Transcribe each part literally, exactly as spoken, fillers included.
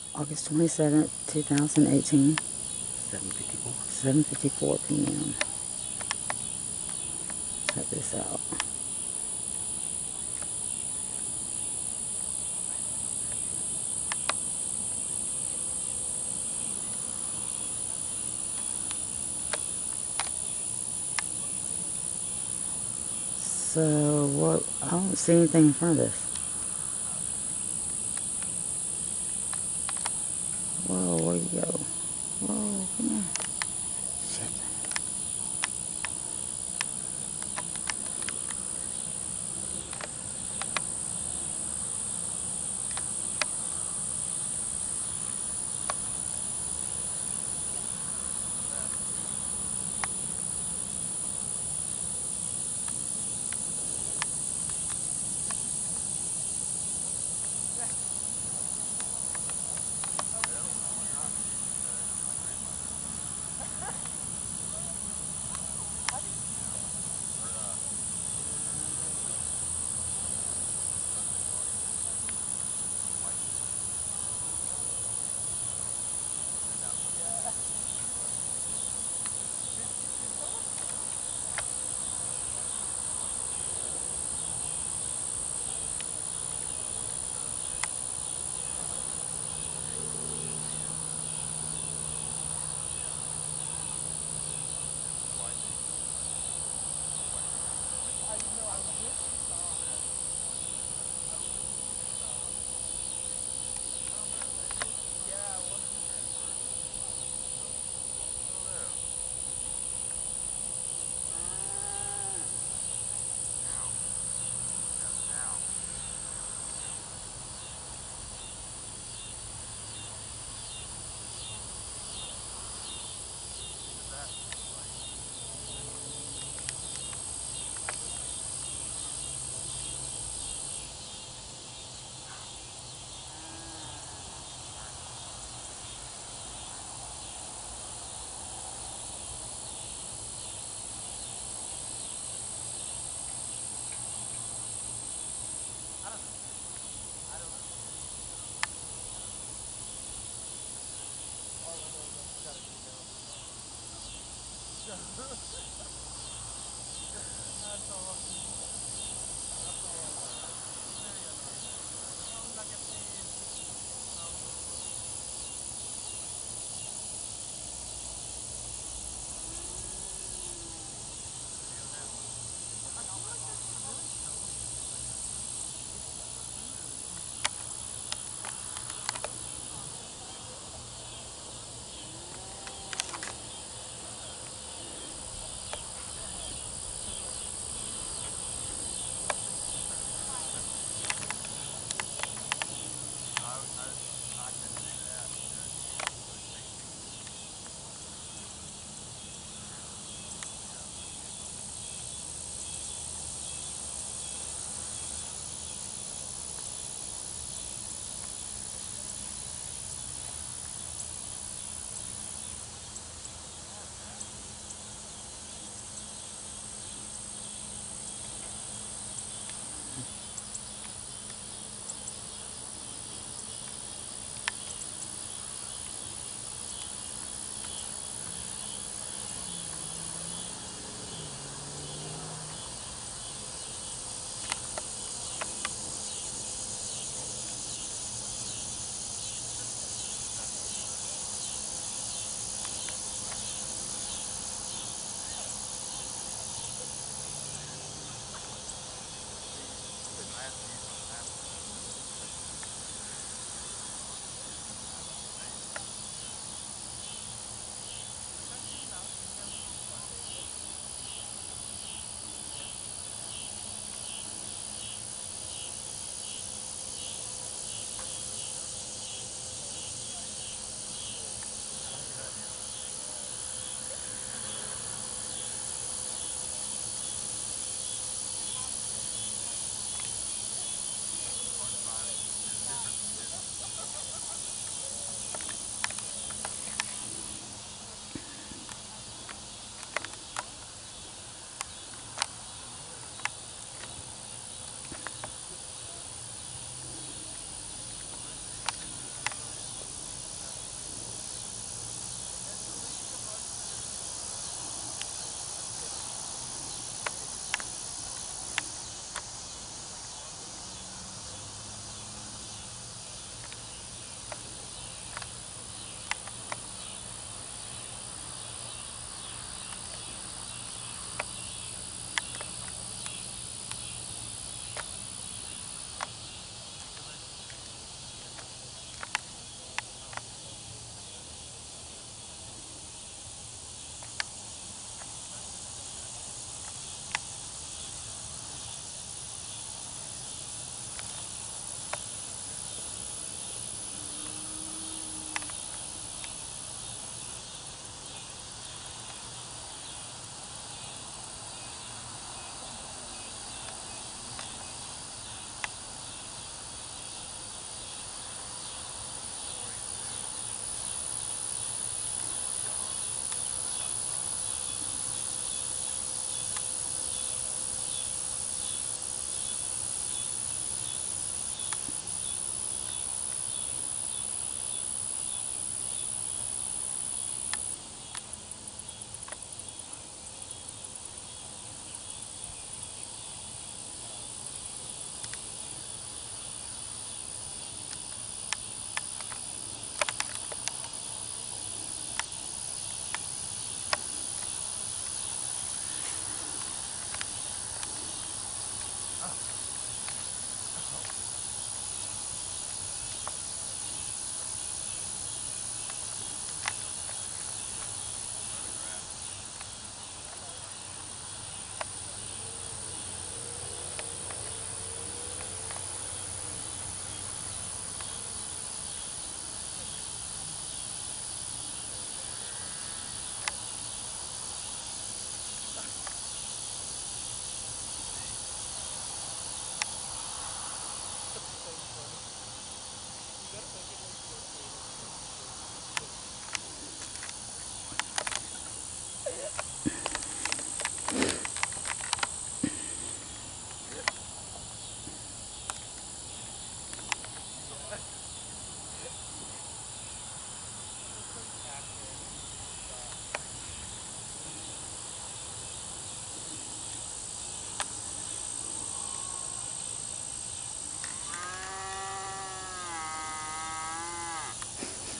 August twenty-seventh, two thousand eighteen, seven fifty-four. seven fifty-four p m Check this out. So, what? I don't see anything in front of this. Whoa, where you go? Whoa, come here. Shit.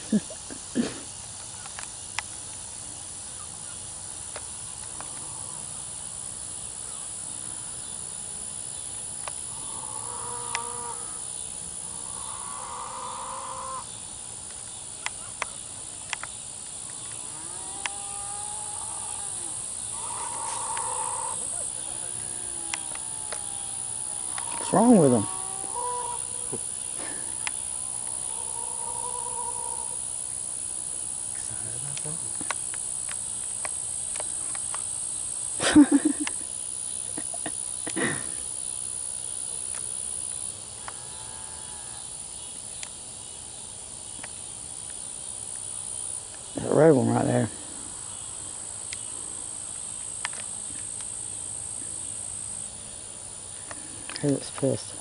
What's wrong with them? Excited about something? There's a red one right there. He looks pissed.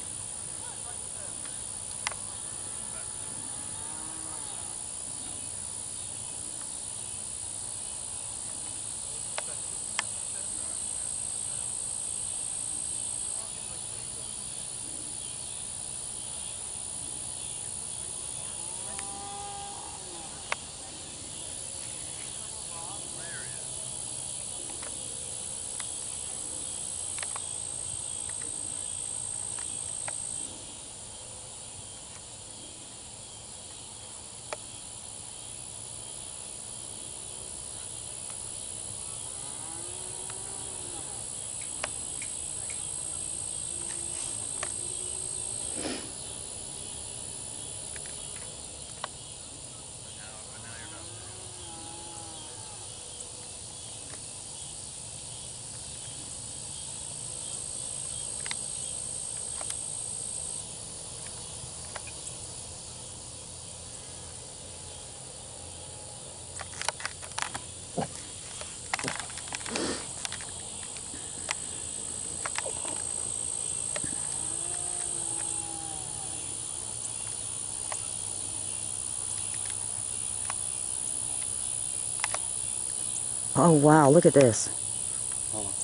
Oh wow, look at this. Hold on.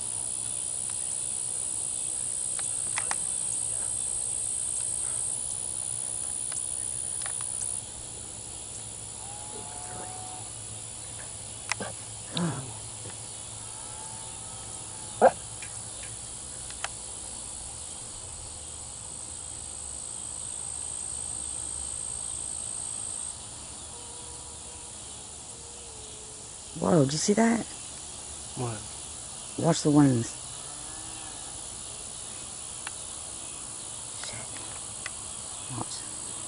Whoa, did you see that? What? Watch the wings. Shit. Watch.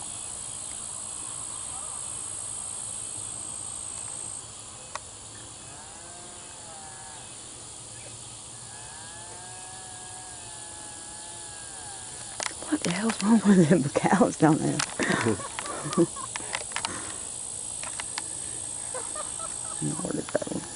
What the hell's wrong with them cows down there? Where did that go?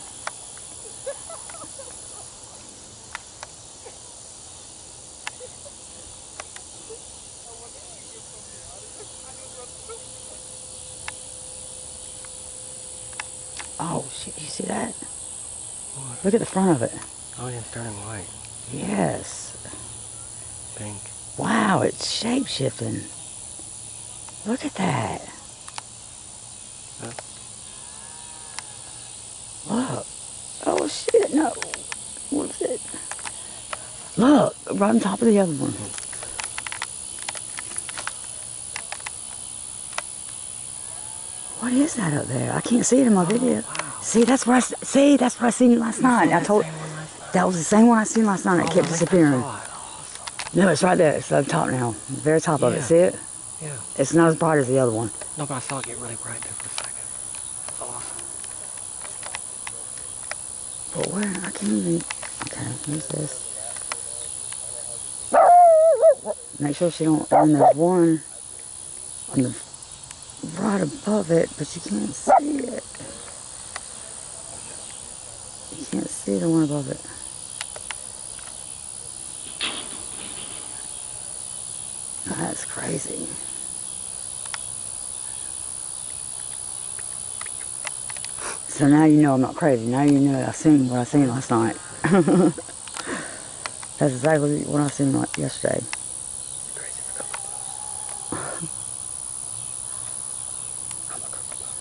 Oh shit, you see that? What? Look at the front of it. Oh yeah, it's turning white. Yes. Pink. Wow, it's shape shifting. Look at that. Yep. Look. Oh shit, no. What is it? Look, right on top of the other one. What is that up there? I can't see it in my video. Oh, wow. See, that's where I s- see. That's what I seen last You night. saw I that told same one last night? that was the same one I seen last night. It Oh, kept I think I disappearing. saw it. Awesome. No, it's right there. It's on top now. The very top of it. Yeah. See it? Yeah. It's not as bright as the other one. No, but I saw it get really bright there for a second. Awesome. But where? I can't even. Okay, who's this? Make sure she don't. And there's one on the right above it, but you can't see it. You can't see the one above it. That's crazy. So now you know I'm not crazy. Now you know I seen what I seen last night. That's exactly what I seen like yesterday. Crazy for I'm a crocodile.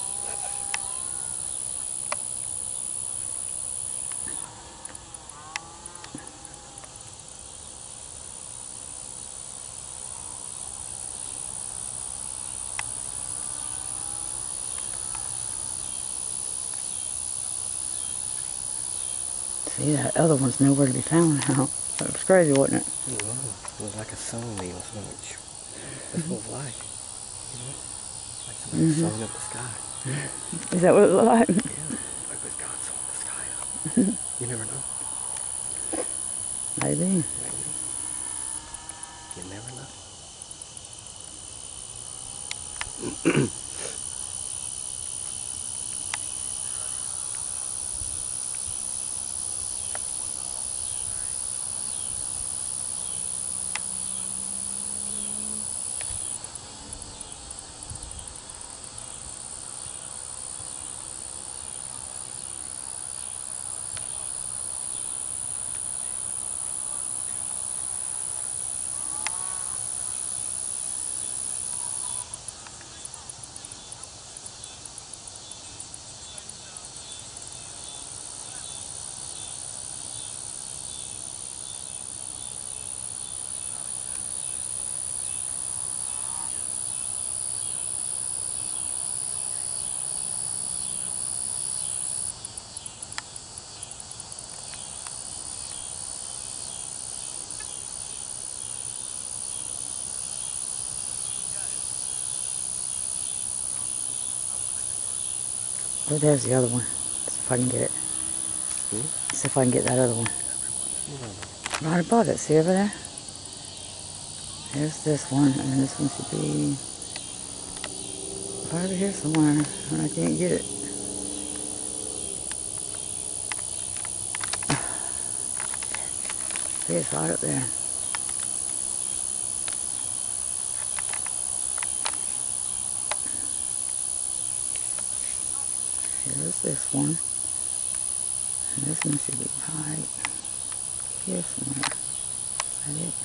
See, that other one's nowhere to be found now. That was crazy, wasn't it? It was. It was like a song being sung. That's what it was like. You know? Like somebody was sewing up the sky. Is that what it looked like? Yeah. Like with God sewing the sky up. You never know. Maybe. Maybe. You never know. Oh, there's the other one. See if I can get it. Hmm? See if I can get that other one. What Right above it. See over there? There's this one, and this one should be right over here somewhere, and I can't get it. See, it's right up there. Here's this one. And this one should be right here somewhere. Is that it?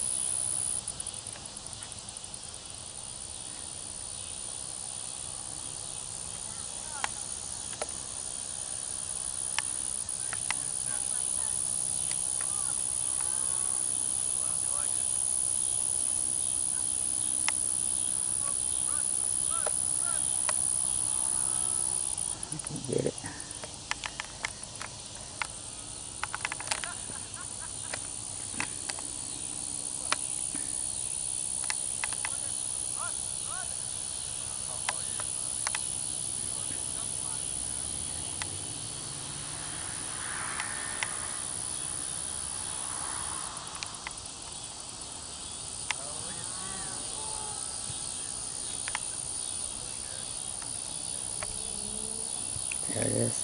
I can't get it. There it is.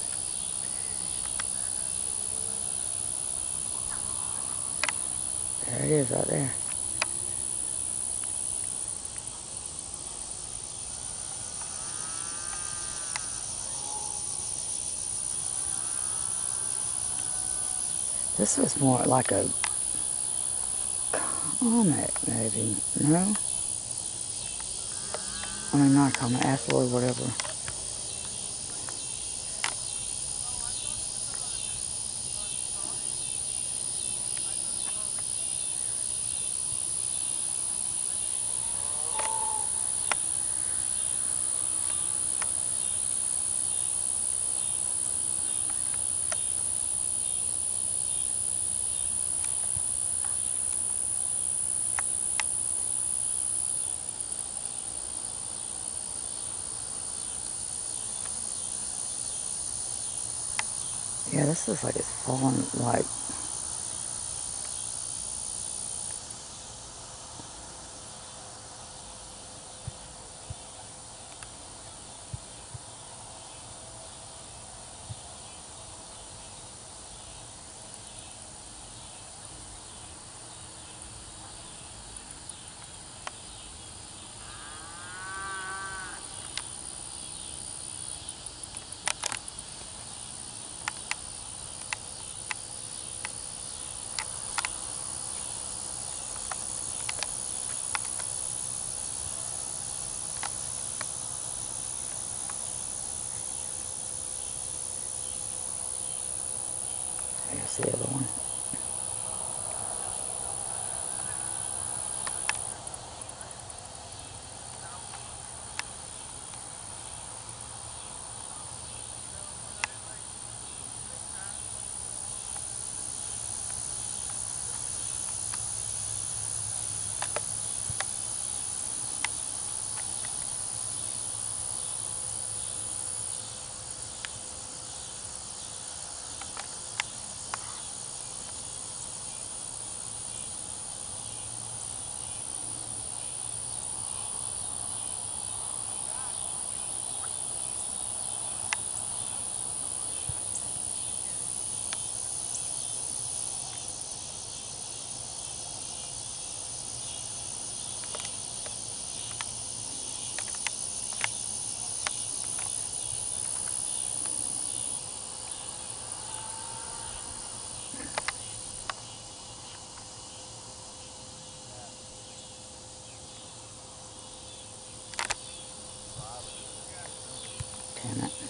There it is right there. This was more like a comet, maybe. No? I mean, not a comet, asteroid, whatever. Yeah, this looks like it's falling, like, That's the other one. Damn it.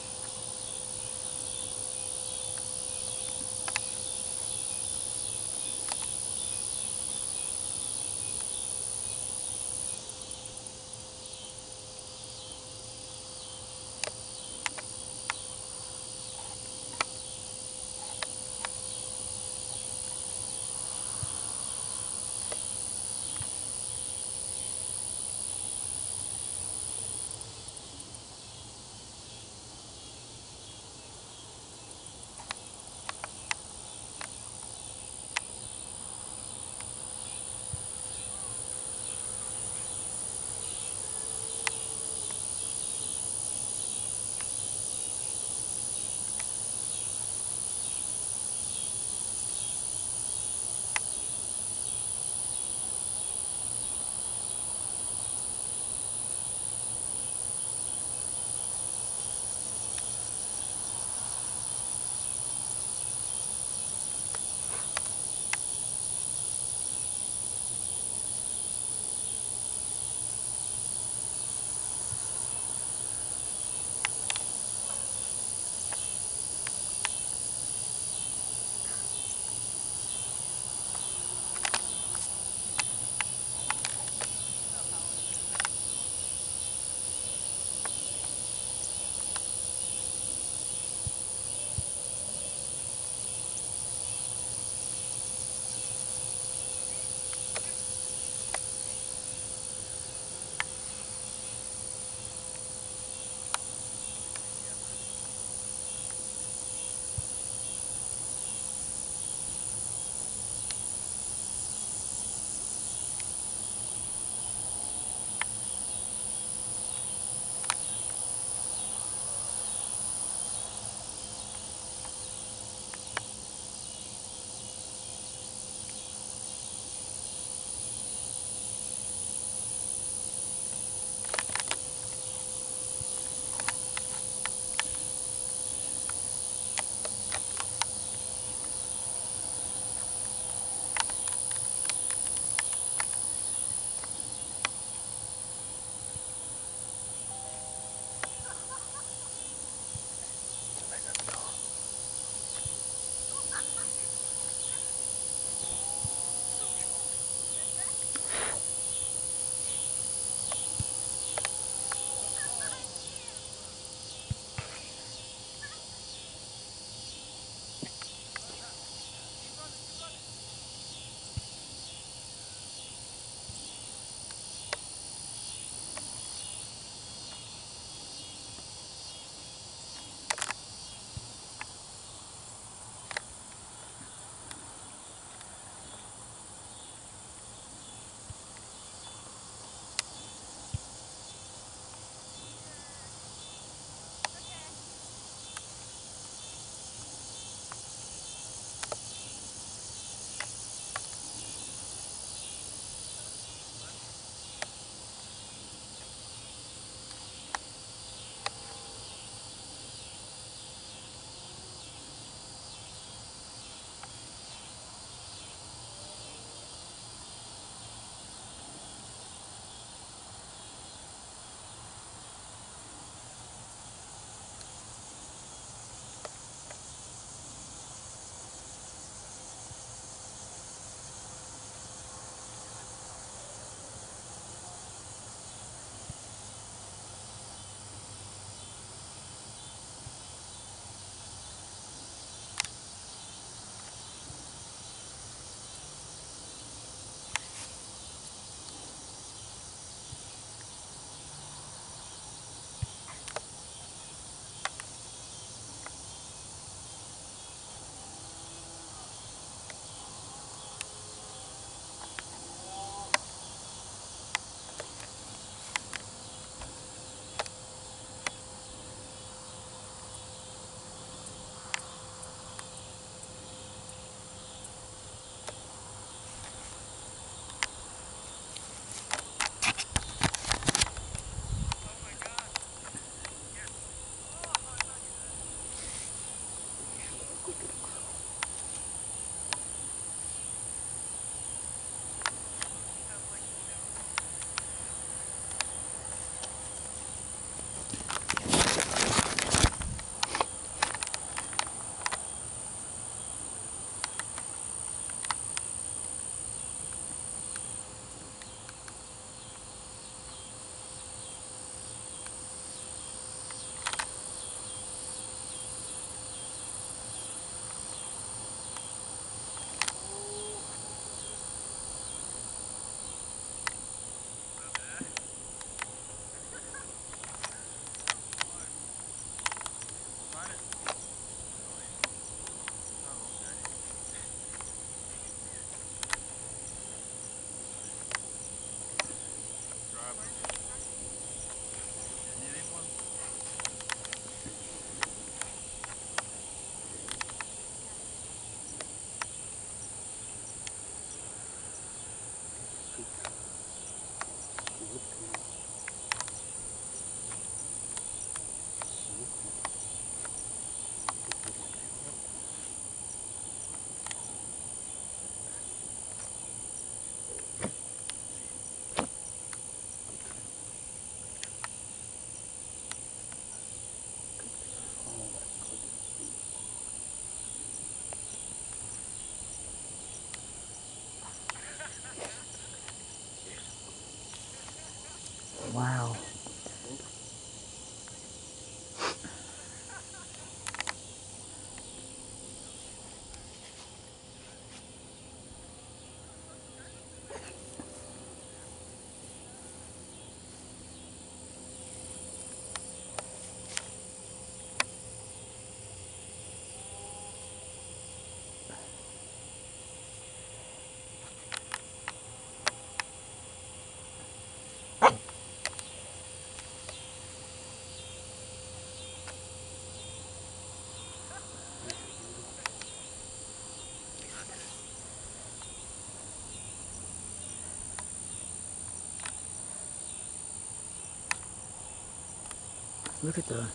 Look at the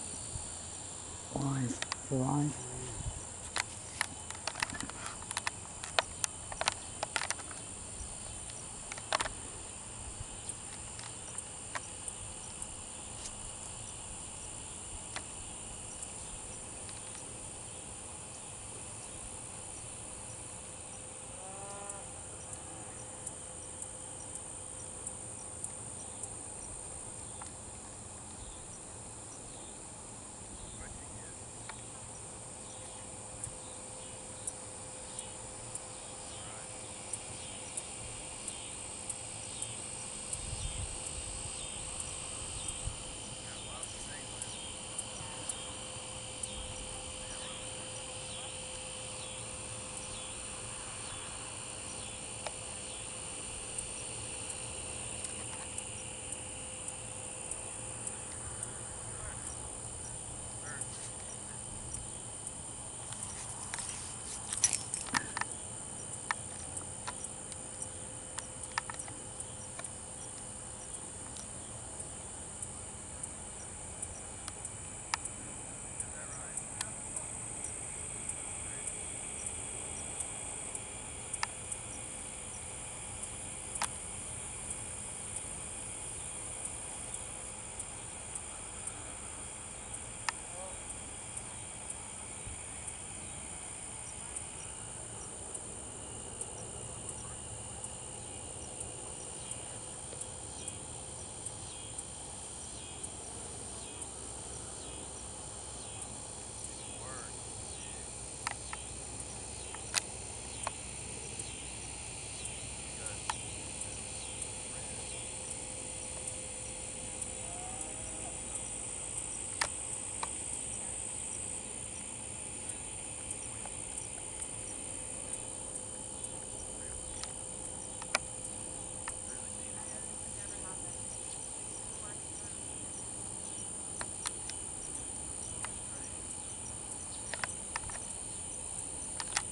lines, the lines.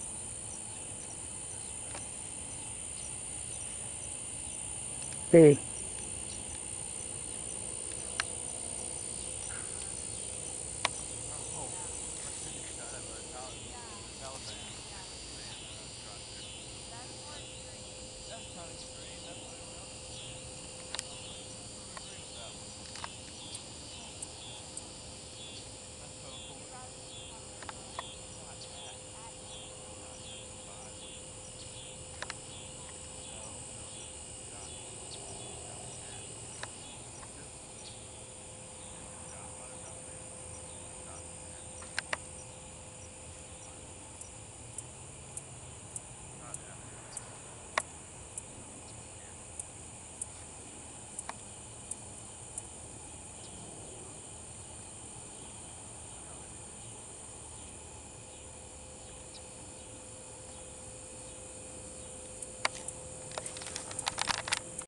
B.